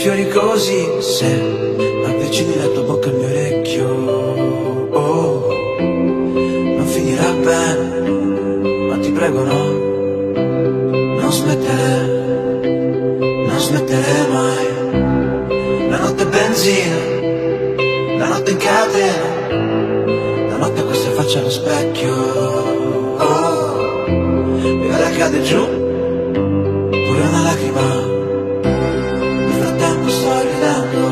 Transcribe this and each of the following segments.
fiori così, se avvicini la tua bocca al mio orecchio, oh, non finirà bene, ma ti prego no, non smettere mai. La notte è benzina, la notte in catena, la notte questa faccia allo specchio, oh, e ora cade giù pure una lacrima. Sto ridendo,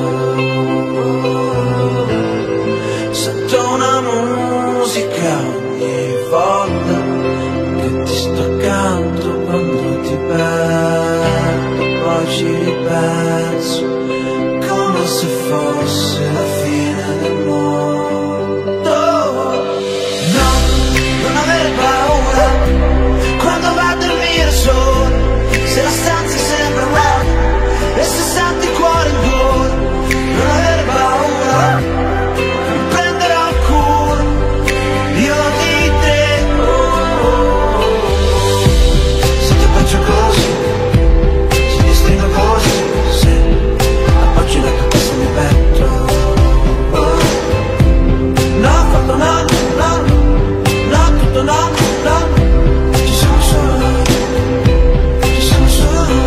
sento una musica ogni volta che ti sto accanto, quando ti perdo poi ci ripenso come se fosse la fine del mondo. No, non avere paura quando va a dormire solo, se la stanza sembra vuota e se senti il cuore in gola, non avere paura, mi prenderò il culo, io di te. Se ti bacio così, se ti stringo così, se appoggi la tua testa nel petto, no, fatto no, no, no, tutto no, no, ci siamo solo noi, ci siamo solo noi.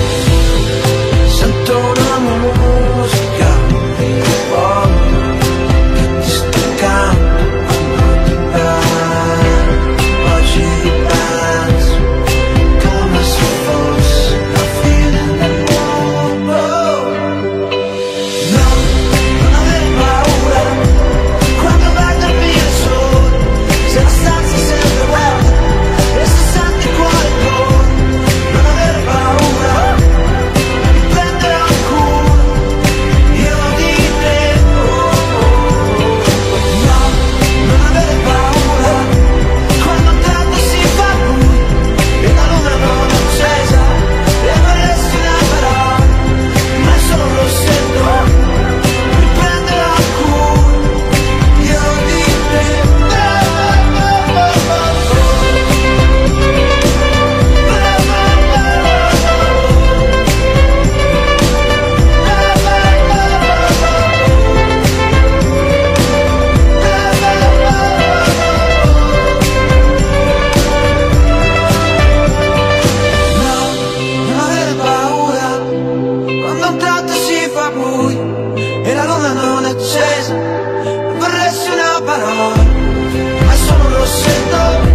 Sento una musica di fondo che ti sto accanto quando ti perdo, poi ci ripenso come se fosse la fine del mondo. No, non avere paura quando vai a dormire solo, se la stanza sembra vuota e se senti il cuore in gola, non avere paura, mi prenderò il culo, io di te. No, non avere paura quando tanto si fa buio e la luna non è accesa e vorresti una parola, ma è solo un rossetto, mi prenderò il culo, io di te. No, non avere paura quando un tratto si fa buio e la luna non è accesa, vorresti una parola, ma è solo un rossetto.